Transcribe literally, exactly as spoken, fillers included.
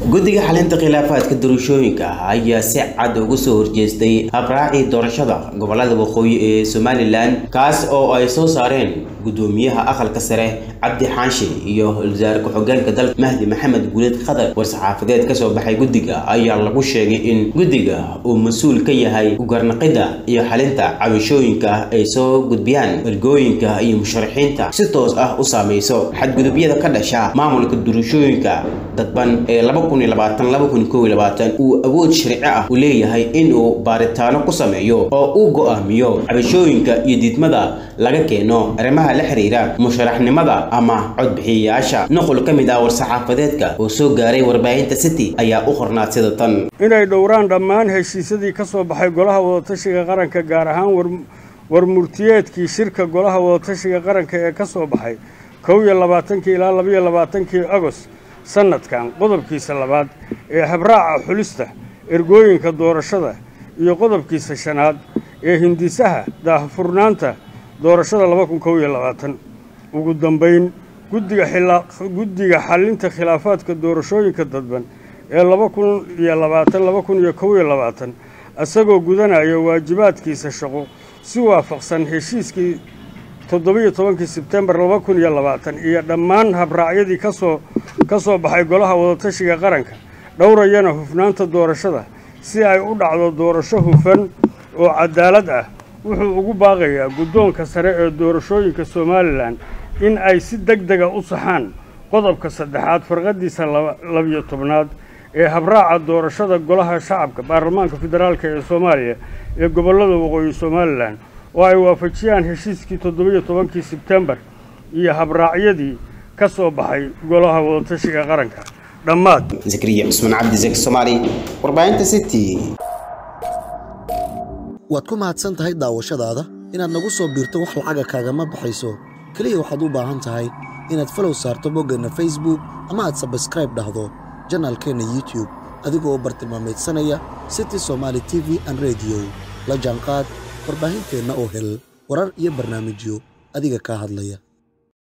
guddiga xalinta khilaafaadka doorashooyinka ayaa si cad uga soo horjeestay habraaci doorashada gobolada waqooyi ee Somaliland kaas oo ay soo saareen gudoomiyaha aqalka sare Cabdi Xaashi iyo wasaarka xoggaanka dalka Mahdi Maxamed Guuled Khadar war-saxaafadeed ka soo baxay guddiga ayaa lagu sheegay in guddiga uu mas'uul ka yahay ugarnaqida iyo xalinta cabashooyinka ay soo gudbiyaan ergooyinka iyo musharaxiinta si toos ah u saameyso xadgudubyada ka dhasha maamulka doorashooyinka dadban ee laba kun iyo labaatan laba kun iyo kow iyo labaatan uu awood sharci ah u leeyahay in uu baaritaano ku sameeyo oo uu go'aamiyo cabashooyinka iyo diidmada laga keeno arrimaha la xiriira musharaxnimada ama codbixiyayaasha. nuqul ka mid ah war-saxaafadeedka oo soo gaaray warbaahinta City ayaa u qornaa sida tan: inay dhowraan dhammaan heshiisyadii ka soo baxay golaha wadatashiga qaranka gaar ahaan war murtiyeedkii shirka golaha wadatashiga qaranka ee ka soo baxay kow iyo labaatankii ilaa laba iyo labaatankii Agost sanadkan, qodobkiisa labaad ee habraaca xulista ergooyinka doorashada iyo qodobkiisa shanaad ee hindisaha daahfurnaanta doorashada laba kun kow iyo labaatan. ugu dambeyn, guddiga guddiga xalinta khilaafaadka doorashooyinka dadban ee laba kun iyo labaatan laba kun iyo kow iyo labaatan asagoo gudanaya waajibaadkiisa shaqo si waafaqsan heshiiskii toddoba iyo tobankii Sebtembar laba kun iyo labaatan iyo dhammaan habraacyadii ka soo ka soo baxay golaha wadatashiga qaranka, dhowrayana hufnaanta doorashada si ay u dhacdo doorasho hufan oo cadaalad ah. wuxuu ugu baaqayaa guddoonka sare ee doorashooyinka Somaliland in ay si degdeg ah u saxaan qodobka saddexaad farqadiisa laba iyo tobnaad ee habraaca doorashada golaha shacabka baarlamaanka federaalka ee Soomaaliya ee gobolada waqooyi Somaliland oo ay waafajiyaan heshiiskii toddoba iyo tobankii Sebtembar iyo habraacyadii ka soo baxay golaha wadatashiga qaranka. dhammaad Zakariya Cusman Cabdi Zak Soomaali, warbaahinta City. waad ku mahadsan tahay daawashadaada. inaad nagu soo biirto wax lacaga kaagama baxayso, kaliya waxaad u baahan tahay inaad follow saarto boggeenna Facebook ama aad subscribe dhahdo channelkeena YouTube adigoo bartilmaameedsanaya City Somali T V and Radio. la jaanqaad warbaahinteena oo hel warar iyo barnaamijyo adiga ka hadlaya.